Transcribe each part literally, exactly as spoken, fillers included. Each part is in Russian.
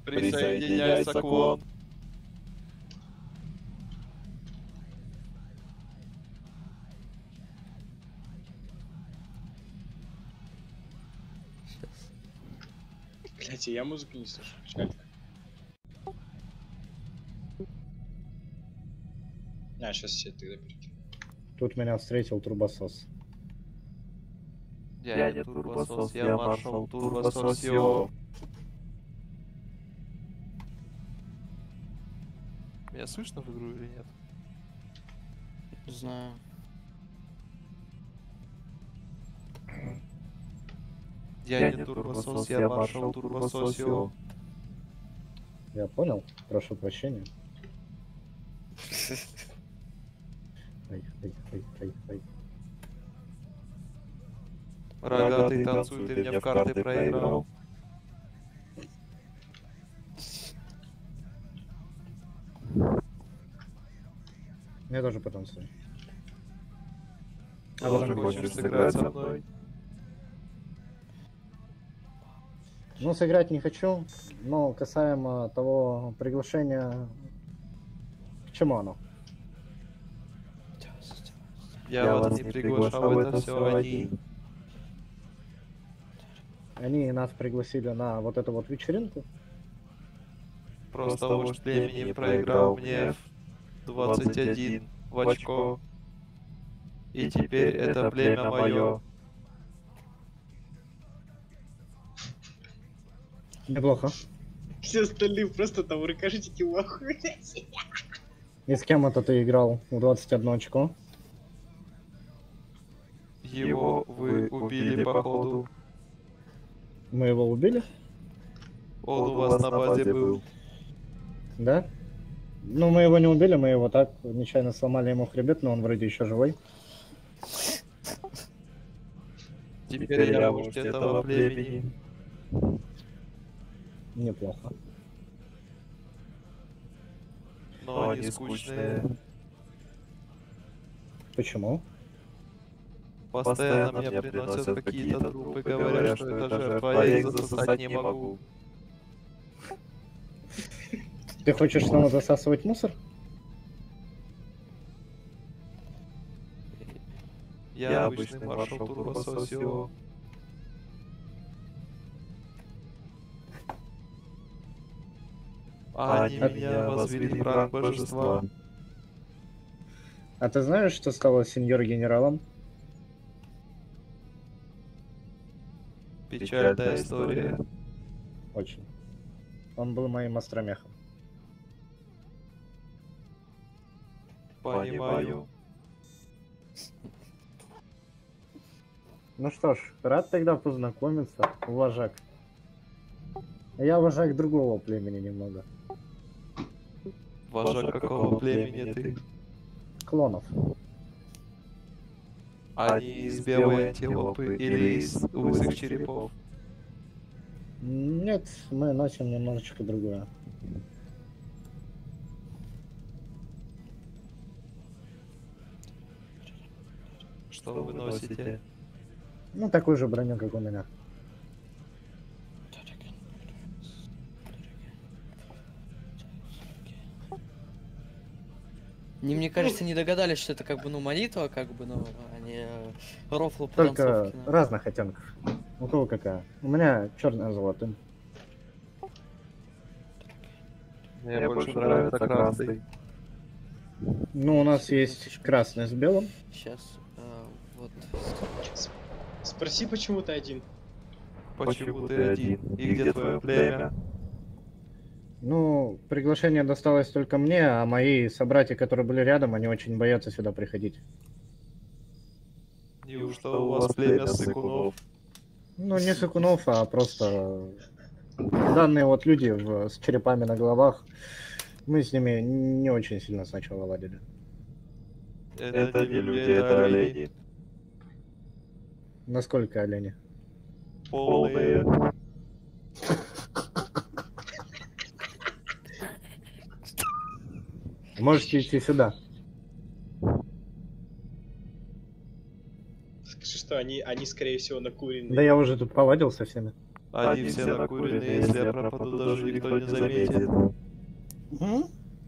Присоединяйся к ВОН. Блять, я музыку не слышу. Печально. А, сейчас все тогда перекину. Тут меня встретил турбосос. Я, я не турбосос, я маршал турбососио. Меня слышно в игру или нет? Не знаю. Я, я не турбосос, я маршал турбососио. Я понял, прошу прощения. Ай, ай, ай, ай, ай. Рогатый, танцуй, ты мне в карты проиграл. Я тоже потанцую. А тоже хочешь сыграть со мной? Ну, сыграть не хочу, но касаемо того приглашения, к чему оно? Я, Я вас не приглашал, это все они. Они нас пригласили на вот эту вот вечеринку. Просто вождь племени проиграл мне в двадцать один в очко. И теперь это племя мое. Неплохо. Все остальные просто там рукожители в ахуе. И с кем это ты играл в двадцать одно очко? Его вы убили, походу. Мы его убили? Он у вас на базе был. Да? Ну, мы его не убили, мы его так нечаянно сломали ему хребет, но он вроде еще живой. Теперь я вождь этого племени. Неплохо. Но они скучные. Почему? Постоянно мне приносят какие-то трупы, говорят, что это жертва, я их засосать не могу. Ты хочешь снова засасывать мусор? Я обычный маршал турбососио. А они меня возвели в ранг божества. А ты знаешь, что стало сеньор-генералом? Печальная история. Очень. Он был моим астромехом. Понимаю. Ну что ж, рад тогда познакомиться, вожак. Я вожак другого племени немного. Вожак какого племени ты? Клонов. Они из белой антилопы или из лысых черепов? Нет, мы носим немножечко другое. Что вы носите? Ну, такую же броню, как у меня. Не, мне кажется, не догадались, что это как бы, ну, молитва, как бы, ну, а не рофлу по Только танцовке, ну. разных оттенков. У кого какая? У меня черная с золотым. Мне больше нравится красный. Ну, у нас есть красный с белым. Сейчас, а, вот. Спроси, почему ты один? Почему ты один? И где твое племя? Ну, приглашение досталось только мне, а мои собратья, которые были рядом, они очень боятся сюда приходить. Неужто у вас племя сыкунов? Ну, не сыкунов, а просто данные вот люди в, с черепами на головах. Мы с ними не очень сильно сначала ладили. Это, это не люди, это олени. Насколько олени? Полные. Можете идти сюда. Скажи, что они, они скорее всего, накуренные. Да я уже тут повадил со всеми. Они все накуренные, если я пропаду, даже никто не заметит. М?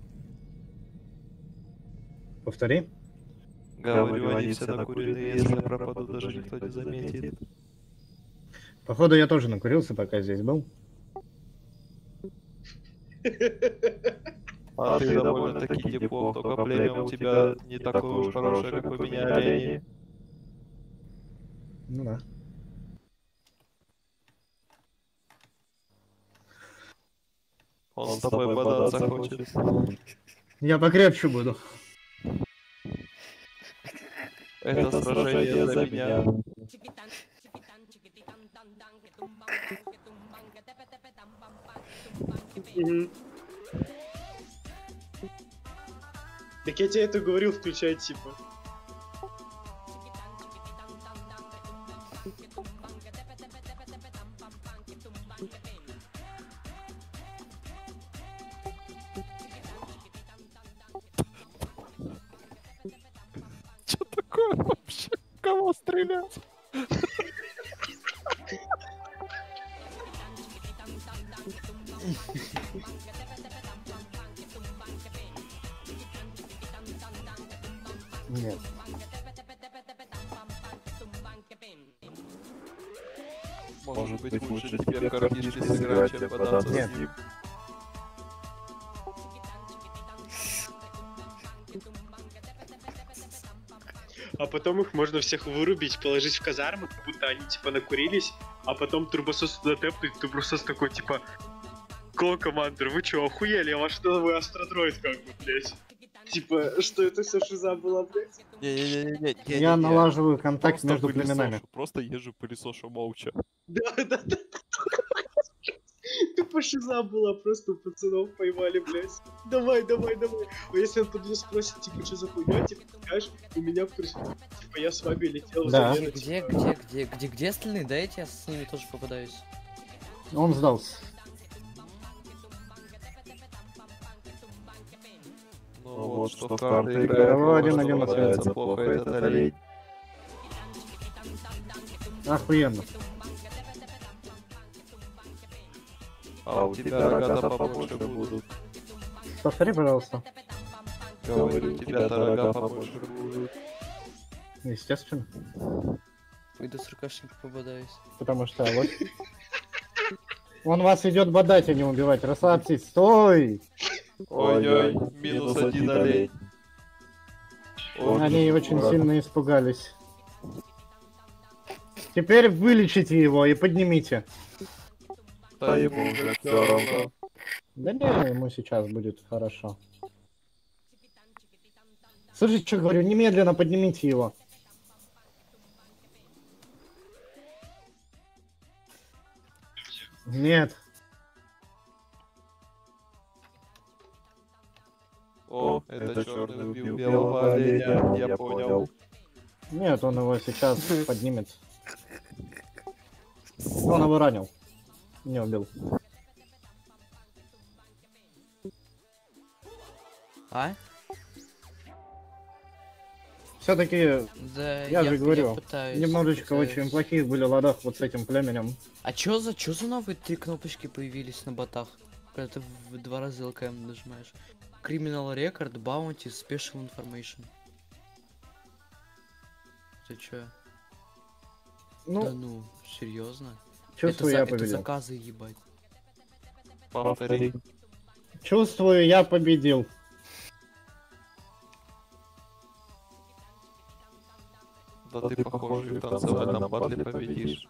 Повтори. Говорю, они все накуренные, если я пропаду, даже никто не заметит. Походу, я тоже накурился, пока здесь был. А ты довольно-таки неплох, только племя у тебя не такое уж хорошее, как у меня олени. Ну да. Он с тобой бодаться хочет. Я покрепче буду. Это сражение за меня. Мгм. Так я тебе это говорил, включай типа. Что такое вообще? Кого стрелять? Нет. Может быть, лучше тебе в картишке сыграть, чем бодаться Нет. с ним. А потом их можно всех вырубить, положить в казарму, как будто они типа накурились, а потом турбосос туда тэпнуть, турбосос такой типа: Кол, командир, вы чё, охуели? А что вы астродроид как бы, блядь? Типа, что это все шиза была, блядь? Не-не-не-не. Я налаживаю контакт между племенами. Просто езжу пылесошу молча. Да, да, да. Тупо шиза была, просто пацанов поймали, блядь. Давай, давай, давай. А если он подъезд спросит, типа, что за хуйня, типа, скажешь, у меня, типа, я с вами летел. Да. Где, где, где, где, где, где остальные? Дайте я с ними тоже попадаюсь. Он сдался. Ну вот, что в карты играет, Кого один что один попадается остается? плохо, этот олень. Охуенно. А у тебя рога-то побольше будут. Повтори, пожалуйста. Говорю, у тебя-то рога побольше будут. Естественно. Пойду с рукашником попадаюсь. Потому что вот. Он вас идет бодать, а не убивать. Расслабьтесь. Стой! Ой-ой, минус один олень. Ой, Они ну, очень брат. сильно испугались. Теперь вылечите его и поднимите. Да ему уже все равно. Да не, ему сейчас будет хорошо. Слушай, что говорю, немедленно поднимите его. Нет. О, это черный убил белого оленя, я понял. Нет, он его сейчас поднимет. Он его ранил. Не убил. А? Все-таки, Да, я же говорю, пытаюсь, немножечко пытаюсь. очень плохих были ладах вот с этим племенем. А чё за, чё за новые три кнопочки появились на ботах? Когда ты в два раза эл кэ эм нажимаешь. Criminal Record, Bounty, Special Information. Ты чё? Ну, Да ну, серьезно? чувствую, это, я за- это победил. заказы ебать. Повтори. Чувствую, я победил. Да ты, похоже, и в танцевальном батле победишь.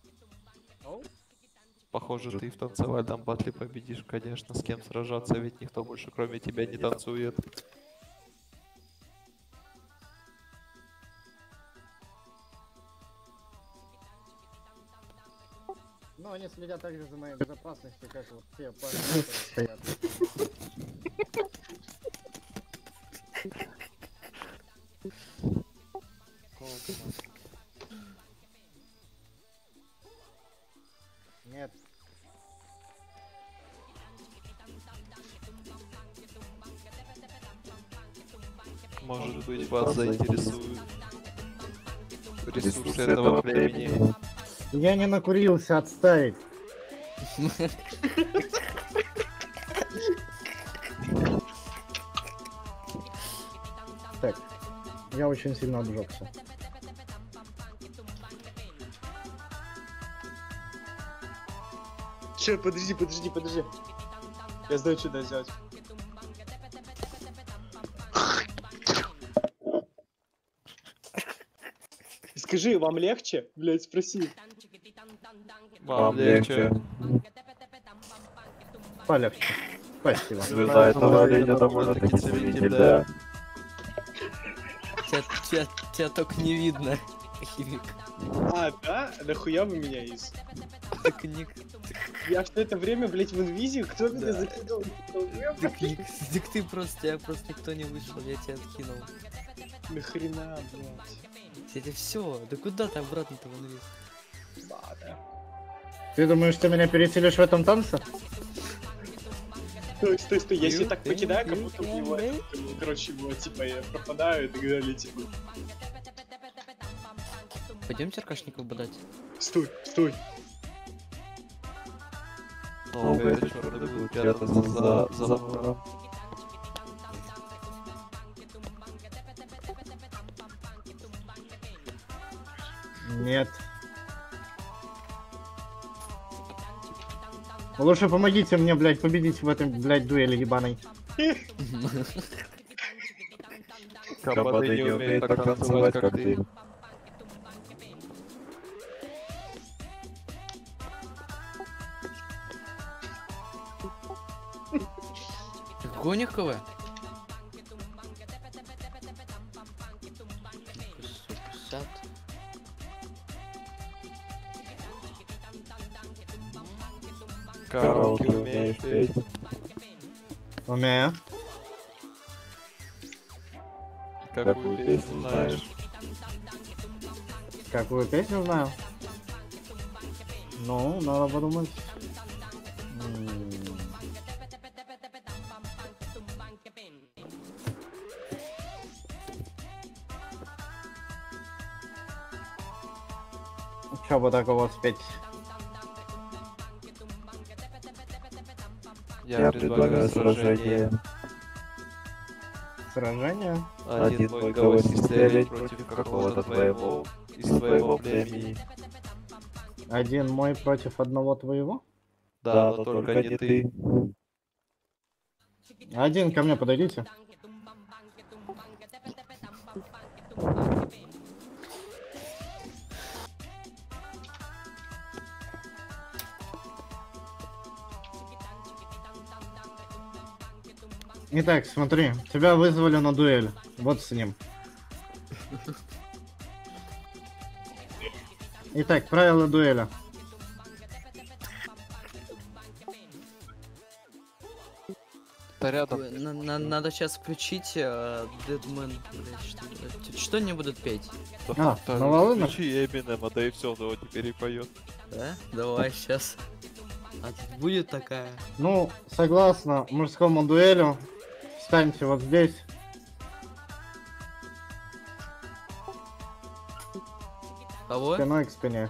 Похоже, ты в танцевальном батле победишь, конечно, с кем сражаться, ведь никто больше кроме тебя не танцует. Ну, они следят также за моей безопасностью, как вот все парни, которые стоят. Нет. Может быть, вас заинтересуют ресурсы этого племени. Я не накурился, отставить. Так, я очень сильно обжегся. Че, подожди, подожди, подожди. Я знаю, что надо сделать. Скажи, вам легче? Блять, спроси. Вам легче. Полегче. Спасибо. Звезда этого оленя довольно-таки целитель, да. Тебя, тебя, тебя только не видно, химик. А, да? Нахуя вы меня из? Так ник... Я в это время, блять, в инвизе? Кто меня Да. закидал? Так, ник... так ты просто, тебя просто никто не вышел, я тебя откинул. Нахрена, блять. Это все, да куда ты обратно-то в инвиз? Ладно. Ты думаешь, ты меня переселишь в этом танце? Стой, стой, стой, я You себя так think покидаю, как you будто can его, make? короче, его, типа, я пропадаю и так далее, типа. Пойдемте аркашников бодать. Стой, стой. Новые черные будут прятаться за забором. Нет. Лучше помогите мне, блядь, победить в этой, блядь, дуэли ебаной. Кабаны не умеют так танцевать, как ты. Какой у них КВ? пятьдесят. Караоке умеешь петь. Умею. Какую песню знаешь? Какую песню знаю? Ну, надо подумать. М. Чё бы такого спеть? Я предлагаю сражение. Сражение? Один мой голосистый олень против какого-то твоего из твоего племени. Один мой против одного твоего? Да, но только не ты. Один ко мне подойдите. Итак, смотри, тебя вызвали на дуэль. Вот с ним. Итак, правила дуэля. Да рядом. На- на- Надо сейчас включить э, Deadman, блядь, что- что они будут петь? А, на волынах? Включи Эминема, да и все, да вот теперь и поет. Да? Давай сейчас. А тут будет такая. Ну, согласно мужскому дуэлю, встаньте вот здесь. Кого? Спиной к спине.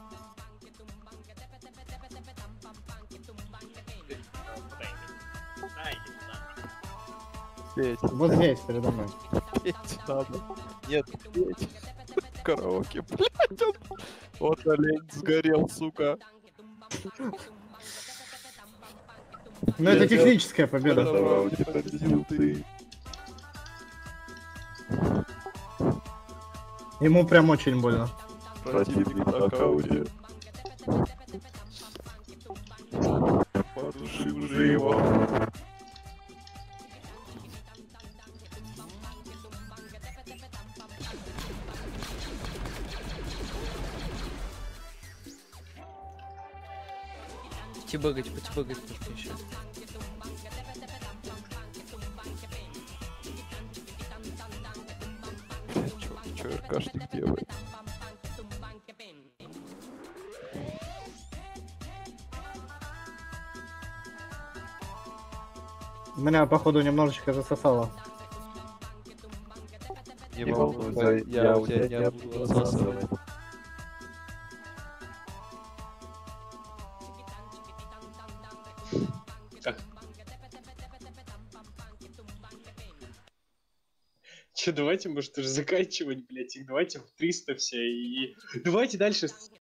Петь, Вот здесь, передо мной. петь надо. Нет, петь. Караоке, блядь, он... Вот олень сгорел, сука. Ну, это техническая победа. В этом раунде победил ты. Ему прям очень больно. Противник в нокауте. Подуши уже его. Потибыгать, потибыгать нужно еще. Чё, чё РКшник делает? Меня, походу, немножечко засосало. Не волнуйся, я у тебя не буду засасывать. Так. Че, давайте, может, уже заканчивать, блядь, их давайте в триста все и... Давайте дальше